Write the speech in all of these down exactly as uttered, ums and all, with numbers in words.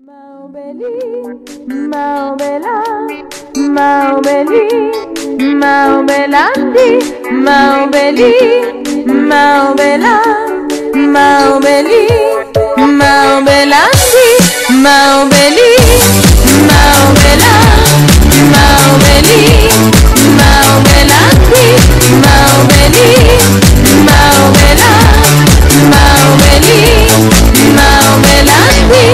Maobeli, Maobela, Maobeli, Maobelandi, Maobeli, Maobela, Maobeli, Maobelandi, Maobeli, Maobela, Maobeli, Maobelandi, Maobeli, Maobela, Maobeli, Maobelandi.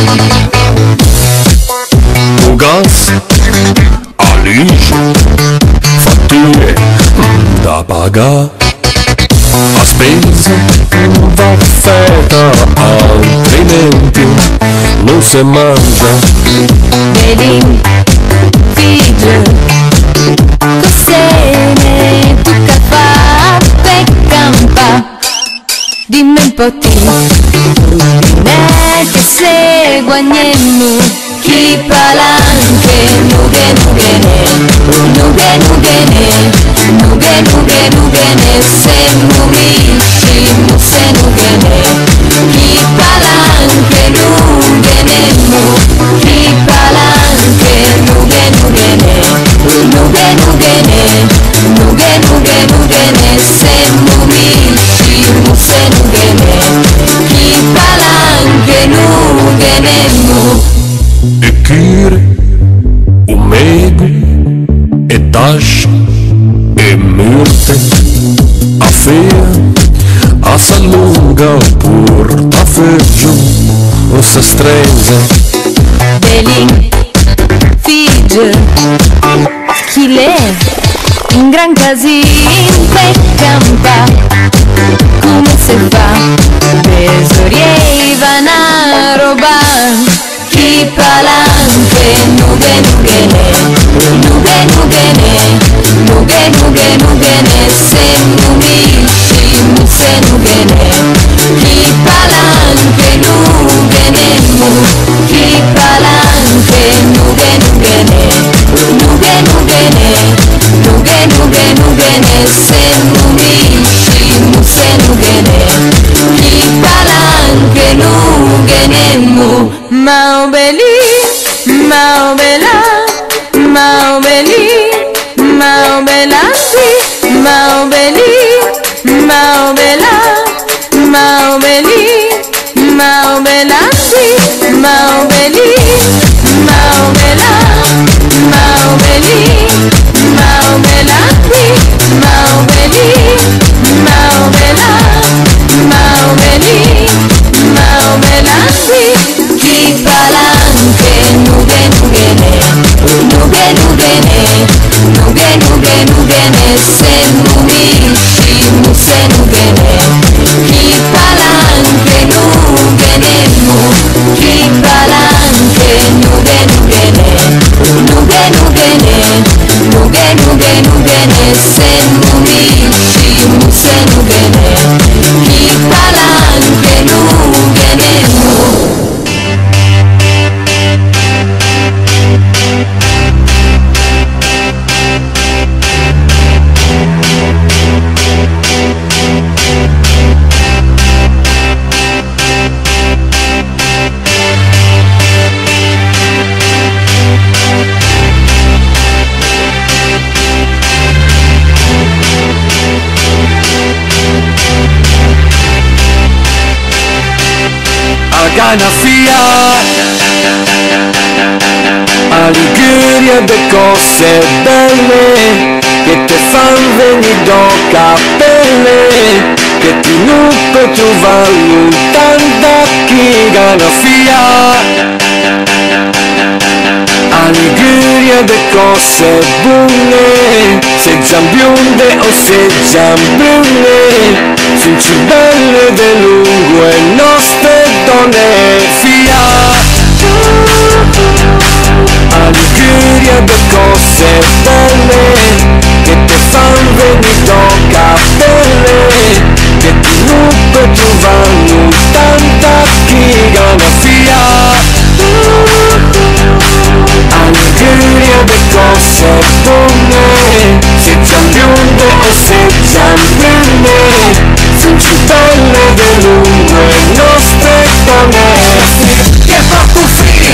Gas, Alige, fatture da pagare, a spesa va fatta, altrimenti non si mangia. Belin, figlio, cos'è tu che fa per campa? Dimmi un po' te, non è che se guagniamo chi palanche, nughe nughe ne, nughe nughe ne, nughe nughe nughe ne, se mumisci, musse nughe ne, chi palanche, nughe ne mu, chi palanche, nughe nughe ne, nughe nughe ne, nughe nughe nughe ne, se mumisci, musse nughe ne, chi palanche, nughe ne mu. E chire, un mego, e tasce, e murte, a fea, a s'allunga, porta feggio, o se strese. Belin, figlio, chi l'è? In gran casino per campa, come se fa? Tesorieva na roba, chi palanche, nughe nughe ne, nughe nughe ne, nughe nughe nughe ne, se mumisci, musse nughe ne, chi palanche, nughe ne mu, chi palanche, nughe nughe ne, nughe nughe ne, nughe nughe nughe ne, se mumisci, musse nughe ne, chi palanche, nughe ne mu. Maobeli, Maobela, Maobeli, Maobelandi, Maobeli, Maobela, Maobeli, Maobelandi, Maobeli, Maobela, Maobeli, Maobelandi, Maobeli, Maobela, Maobeli, Maobelandi. Chi palanche, nughe nughe ne, nughe nughe ne, nughe nughe nughe ne, se mumisci, musse nughe ne, chi palanche, nughe ne mu, chi palanche, nughe nughe ne, nughe nughe ne, nughe nughe nughe ne, se mumisci, musse nughe ne, chi palanche, nughe ne mu. Ganafia, a Liguria de cose belle che te fan venire do capelle, che ti nupe tu valutando chi Ganafia, a Liguria de cose buone, se giambionde o se giambrune, sono ci belle de lungo e nostre donne fia, a Liguria de cose belle che te fan venire do capelle, che ti nupe tu valutando chi Ganafia, a Liguria de cose buone, se giambionde o se giambrune, sono ci belle de lungo e nostre donne. Che fa tu figlia?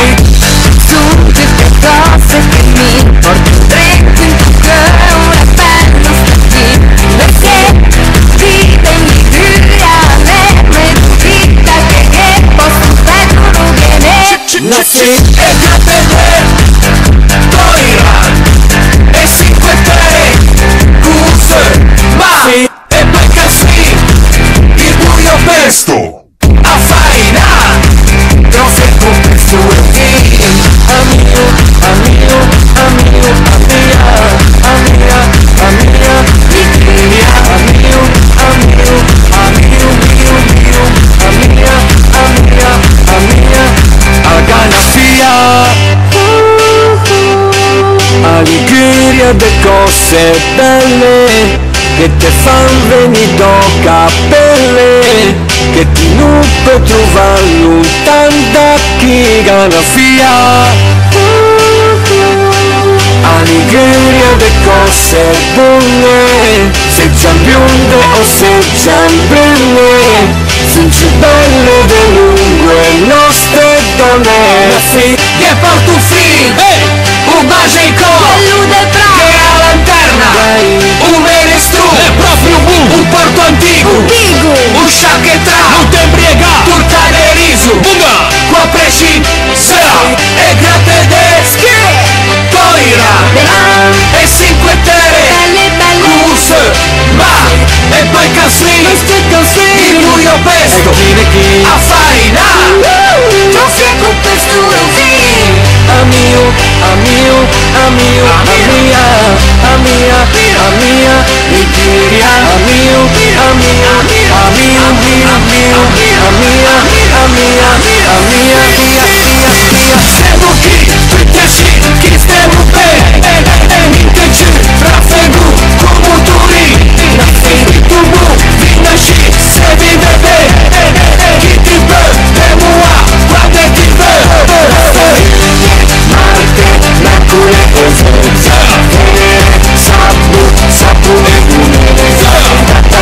Su tutte cose che mi porto dentro in tu cuore, una bella nostalgia, perché vive in Liguria, me me vita che posso fare non viene. La sì e Catene, Toiran e Cinque Terre, Cuse, ma sì e poi Cassi, il buio pesto, a faina, cose come suoi, amico, amico, amico, amia, amia, amia, Liguria, amico, amico, amico, mio, mio, amia, amia, amia, a Ganafia. A Liguria de cose belle che te fan venire tocca pelle, che ti non puoi trovare lontano da chi Ganafia. A Liguria de cose buone, se già bionde o se già belle, sono più belle di lungo nostre donne. Sì, che porto fin, hey! Un bageco, che ha lanterna, un menestru, è proprio un, un porto antico, un sciacchetra, un tembriega, tutta de riso, una, qua preci, sera, e gratte desche, Toira, e Cinque Terre, Cuse, ma, e poi Cassi, il buio pesto, a faina, non si è con questo Amio, amio, amio, amia, amia, amia, Liguria, amio, amio, amio, mio, mio, amia, amia, amia, mia, mia, mia. Siamo chi, tutti chi stiamo bene, e mincheci, trafegu, comuturi, nasci, tu mu, vinasci, se vive bene, chi ti beve, e mua, quando ti beve, Mercure e Venezia, Sabu, Sabu e Venezia,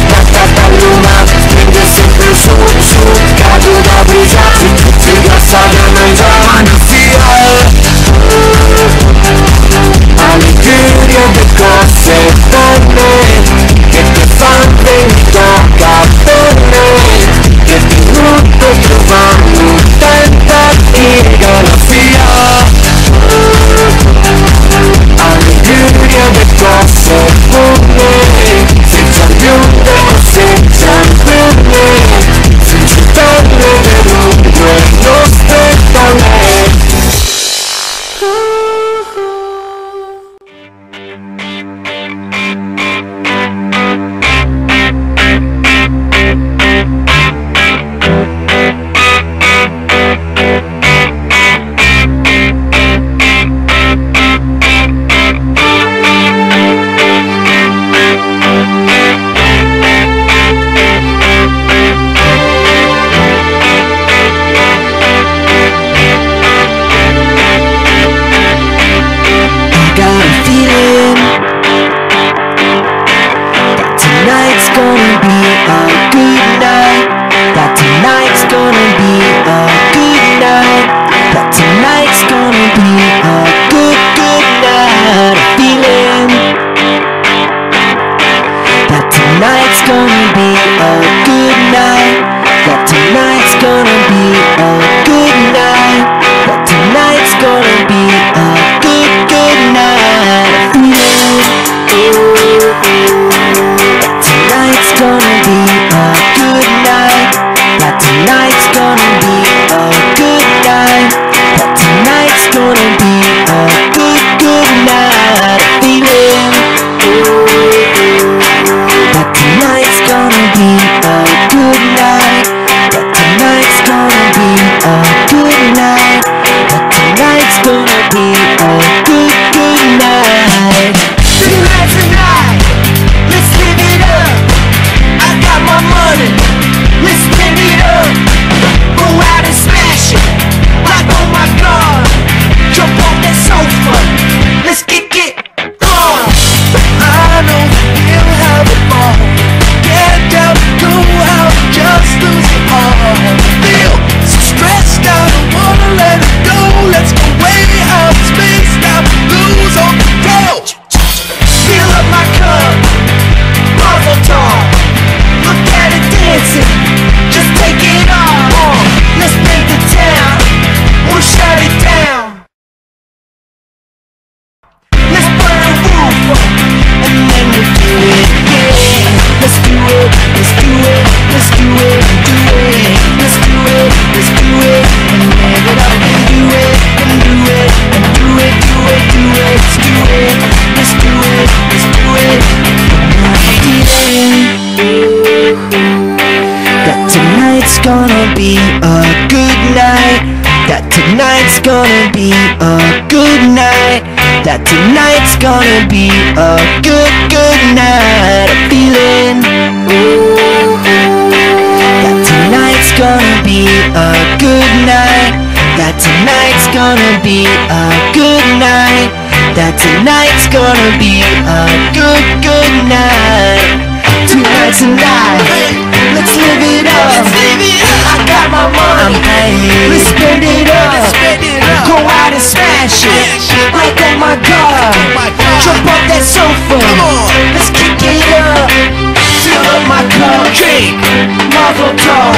Tatatata luna, spende sempre su, su, cado da brisa, si grassa gonna be a good night. That tonight's gonna be a good, good night. I'm feeling ooh, that tonight's gonna be a good night. That tonight's gonna be a good night. That tonight's gonna be a good, good night. Tonight's a night, let's live it up. I got my money, let's spend it up. Go out and smash it, like oh my god. Jump off that sofa, let's kick it up. Fill up my cup, Mazel tov.